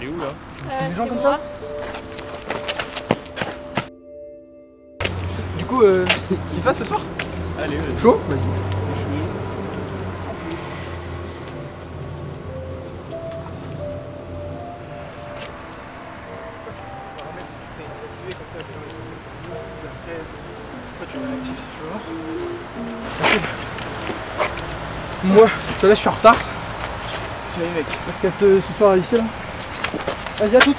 T'es où là? Des gens comme ça. Du coup, il fasse ce soir? Allez, vas-y. Chaud? Vas-y. Tu réactif si tu veux voir. Moi, là je suis en retard. Salut mec. Parce qu'elle te ce soir ici là. Vas-y à toutes.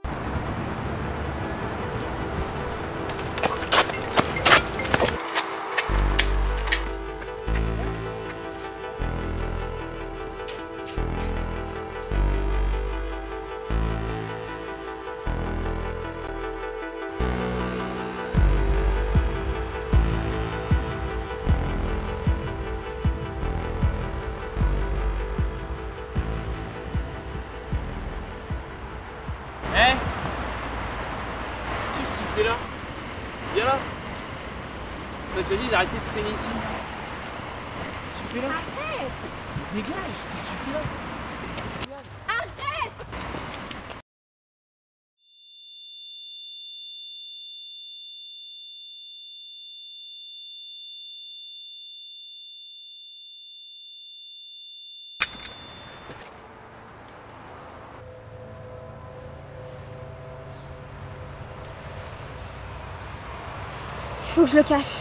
Hein? Qu'est-ce que tu fais là? Viens là. T'as déjà dit d'arrêter de traîner ici. Qu'est-ce que tu fais là? Arrête! Dégage, qu'est-ce que tu fais là? Arrête! Il faut que je le cache.